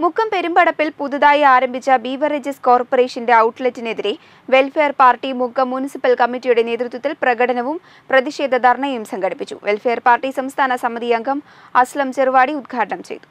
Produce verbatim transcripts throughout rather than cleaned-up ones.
മുക്കം പെരുമ്പടപ്പിൽ പുതുതായി ആരംഭിച്ച ബീവറേജസ് കോർപ്പറേഷന്റെ ഔട്ട്ലെറ്റിനെതിരെ വെൽഫെയർ പാർട്ടി മുക്കം മുനിസിപ്പൽ കമ്മിറ്റിയുടെ നേതൃത്വത്തിൽ പ്രകടനവും പ്രതിഷേധ ധർണയും സംഘടിപ്പിച്ചു. വെൽഫെയർ പാർട്ടി സംസ്ഥാന സമിതി അംഗം അസ്ലം ചെറുവാടി ഉദ്ഘാടനം ചെയ്തു.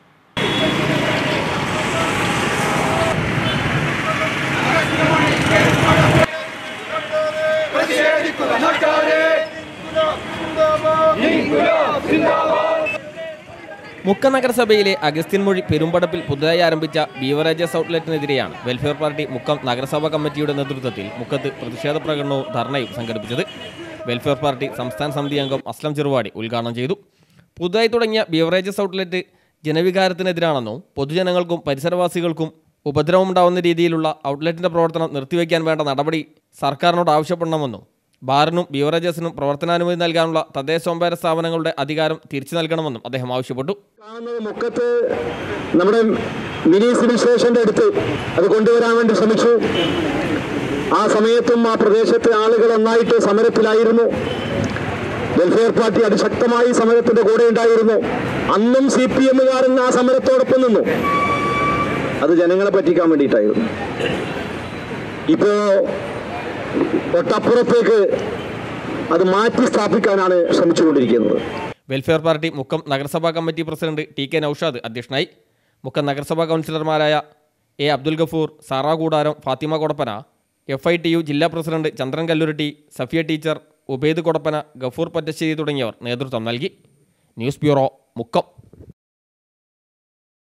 മുക്കം നഗരസഭയിലെ അഗസ്ത്യൻമൊഴി പെരുമ്പടപ്പിൽ പുതുതായി ആരംഭിച്ച ബീവറേജസ് ഔട്ട്ലെറ്റിനെതിരെയാണ് വെൽഫെയർ പാർട്ടി മുക്കം നഗരസഭാ കമ്മിറ്റിയുടെ നേതൃത്വത്തിൽ മുക്കത്ത് പ്രതിഷേധ പ്രകടനവും ധർണയും സംഘടിപ്പിച്ചത്. വെൽഫെയർ പാർട്ടി സംസ്ഥാന സമിതി അംഗം അസ്ലം ചെറുവാടി ഉദ്ഘാടനം ചെയ്തു. പുതുതായി തുടങ്ങിയ ബീവറേജസ് ഔട്ട്ലെറ്റ് ജനവികാരത്തിനെതിരാണെന്നും പൊതുജനങ്ങൾക്കും പരിസരവാസികൾക്കും ഉപദ്രവമുണ്ടാവുന്ന രീതിയിലുള്ള ഔട്ട്ലെറ്റിന്റെ പ്രവർത്തനം നിർത്തിവെക്കാൻ വേണ്ട നടപടി സർക്കാരിനോട് ആവശ്യപ്പെടണമെന്നും ബാറിനും ബീവറേജസിനും പ്രവർത്തനാനുമതി നൽകാനുള്ള തദ്ദേശ സ്വയംഭരണ സ്ഥാപനങ്ങളുടെ അധികാരം തിരിച്ചു നൽകണമെന്നും അദ്ദേഹം ആവശ്യപ്പെട്ടു. മുക്കത്ത് നമ്മുടെ മിനി സിവിൽ സ്റ്റേഷന്റെ അടുത്ത് അത് കൊണ്ടുവരാൻ വേണ്ടി ശ്രമിച്ചു. ആ സമയത്തും ആ പ്രദേശത്തെ ആളുകൾ ഒന്നായിട്ട് സമരത്തിലായിരുന്നു. വെൽഫെയർ പാർട്ടി അതിശക്തമായി സമരത്തിന്റെ കൂടെ ഉണ്ടായിരുന്നു. അന്നും സി പി എമ്മുകാരൻ ആ സമരത്തോടൊപ്പം നിന്നു. അത് ജനങ്ങളെ പറ്റിക്കാൻ വേണ്ടിയിട്ടായിരുന്നു. ഇപ്പോ തൊട്ടപ്പുറത്തേക്ക് അത് മാറ്റി സ്ഥാപിക്കാനാണ് ശ്രമിച്ചുകൊണ്ടിരിക്കുന്നത്. വെൽഫെയർ പാർട്ടി മുക്കം നഗരസഭാ committee president T K Noushad അധ്യക്ഷനായി. മുക്കം നഗരസഭാ കൗൺസിലർമാരായ A Abdul Gafoor, Sara Koodaram, Fathima Kodappana, F I T U ജില്ലാ പ്രസിഡന്റ് ചന്ദ്രൻ കല്ലുരുട്ടി, സഫിയ ടീച്ചർ, ഉബൈദ് കൊടപ്പന, ഗഫൂർ പറ്റശ്ശേരി തുടങ്ങിയവർ നേതൃത്വം നൽകി. News bureau, Mukkam.